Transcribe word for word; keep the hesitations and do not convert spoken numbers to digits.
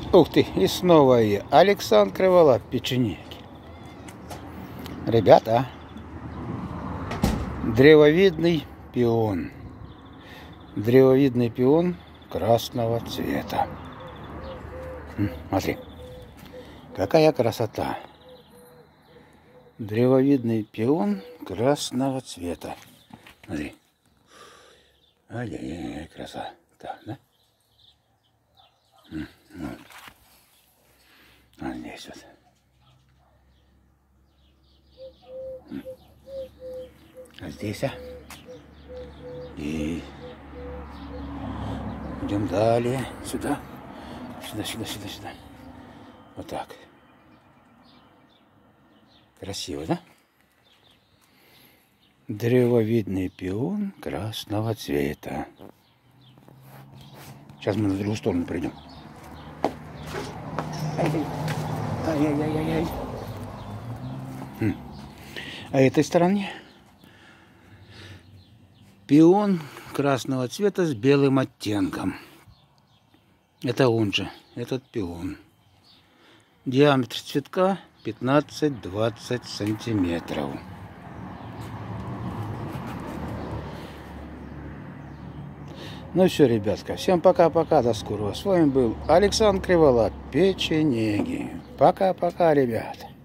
Ух ты, и снова я. Александр Криволап, печенеги. Ребята, древовидный пион. Древовидный пион красного цвета. Смотри, какая красота. Древовидный пион красного цвета. Смотри. Ай-яй-яй, красота, да? Вот. А здесь вот. А здесь, а? И идем далее. Сюда. Сюда, сюда, сюда, сюда. Вот так. Красиво, да? Древовидный пион красного цвета. Сейчас мы на другую сторону придем. Ай-яй-яй-яй-яй. А этой стороне пион красного цвета с белым оттенком. Это он же, этот пион. Диаметр цветка пятнадцать-двадцать сантиметров. Ну все, ребятка, всем пока-пока, до скорого. С вами был Александр Криволап, печенеги. Пока-пока, ребят.